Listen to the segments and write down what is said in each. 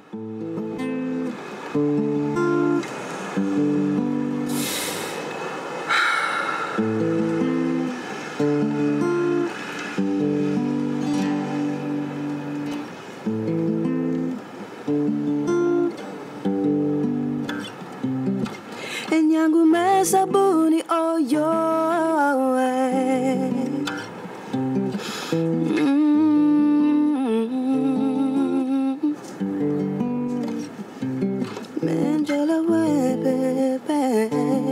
Enyangu mesabuni oyo Mè Ndjala we bebe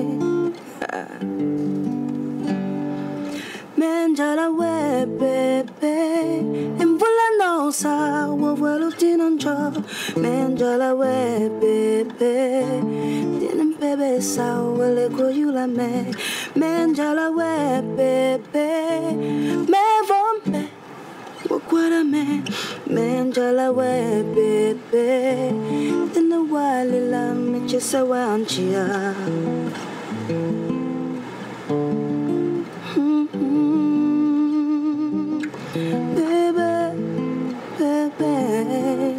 Mè Ndjala we bebe Mbula no sa wawelu tinonjo Mè Ndjala we bebe Bebe sa wale ko yula me Mè Ndjala we bebe Me vombe wakwara me Mè Ndjala we bebe Tina wali la me chesa wanchia Bebe bebe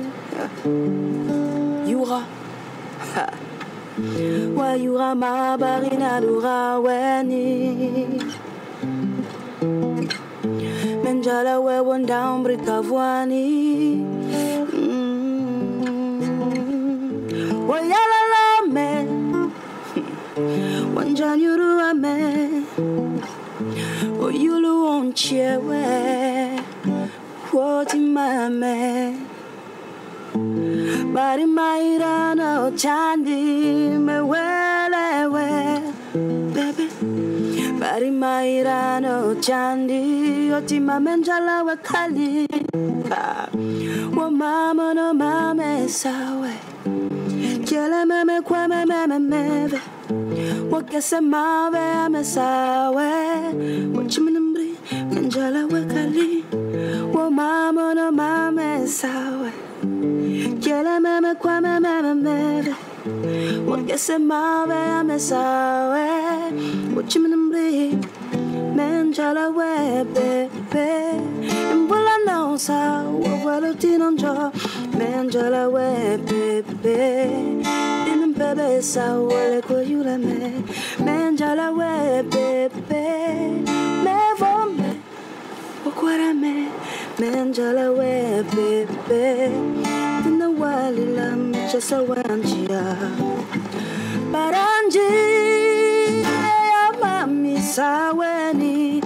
Yura Wa yura ma barina dura weni Mè Ndjala we wanda umbrika voani Wa yala la me Wanja nyuru ame O yulu onche we Woti mame Bari maira no chandi me wele we Baby Bari maira no chandi Otima Mè Ndjala we kali Wa mama no mame sawe Kiele meme kwa meme meve Wa kese mave ame sawe Wa chiminambri Mè Ndjala we kali Wa mama no mame sawe Kiele meme kwa meme meve Wakese mave ame sawe Wachiminambri Mè Ndjala we bebe Mbula no sa wawelu tinonjo Mè Ndjala we bebe Dinin bebe sa wale ko yula me Mè Ndjala we bebe Me vombe wakwara me Mè Ndjala we bebe Tina wali la me chesa wanchia Paranji ya mami saweni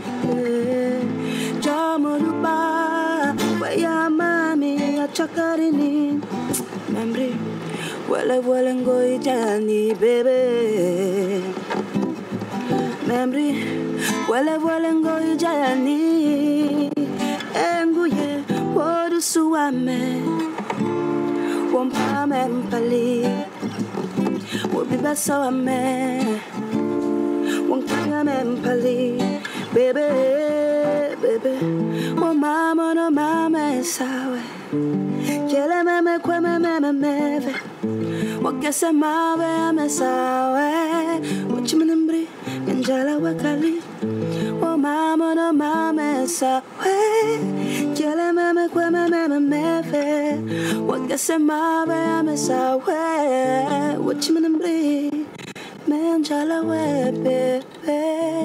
Jamuruba we ya mami achakarini Membri wale ngoi jani bebe Membri wale ngoi jani Enguye wodu suame Wompa me mpali Wobiba sawa me Wonkanga me mpali Bebe, bebe Wo mama no mama sawe Kiele meme kwe meme meve Wakese mave ame sawe Wachiminambri Mè Ndjala we kali Wo mama no mama sawe Kiele meme kwe meme meve Wakese mave ame sawe Wachiminambri Mè Ndjala we bebe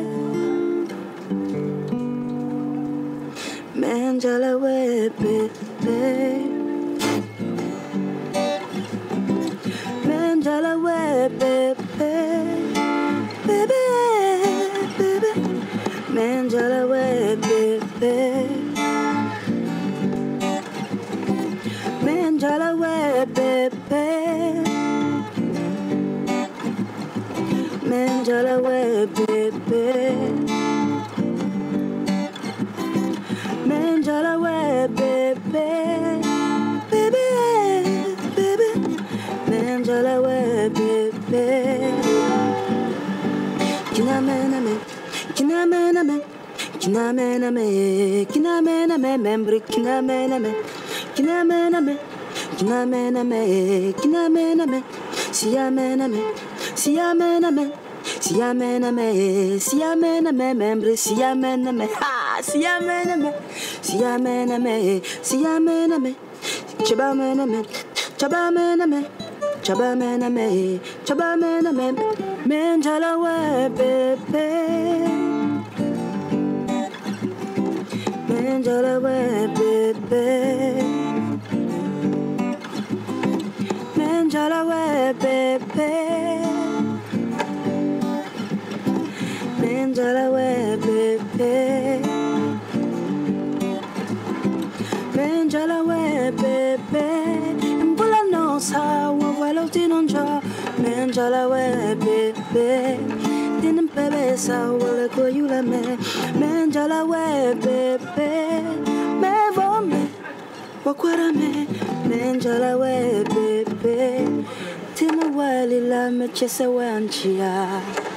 Mè Ndjala we bebe Mè Ndjala we bebe Bebe, bebe Mè Ndjala we bebe Mè Ndjala we bebe Mè Ndjala we bebe Mè Ndjala we bebe Bebe, bebe Mè Ndjala we bebe Kinamename Kinamename Kinamename Kinamename Membri kinamename Kinamename Kinamename Kinamename Siamename Siamename Siamename Siamename Membri siamename Ha siamename Siamename Siamename Chibamename chaba me na me, chaba me na me, chaba me na me, Mè Ndjala we bébé, Mè Ndjala we bébé, Mè Ndjala we bébé, Mè Ndjala we bébé, Mè Ndjala we bébé, mbula no sa wa walo tinonja, Mè Ndjala we bébé, dinin bébé sa wala ko yula me, Mè Ndjala we bébé, me vome, wakwara me, Mè Ndjala we bébé, tina wali la me chese wanchia.